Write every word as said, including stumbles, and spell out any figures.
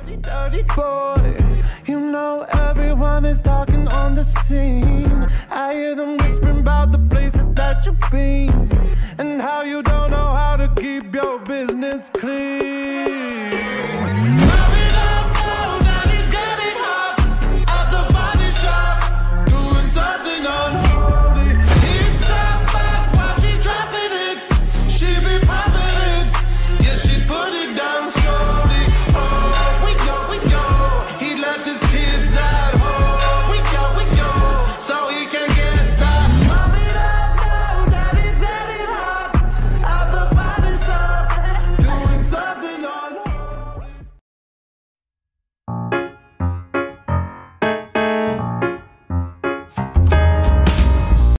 Dirty boy, you know everyone is talking on the scene. I hear them whispering about the places that you've been and how you don't know how to keep your business clean.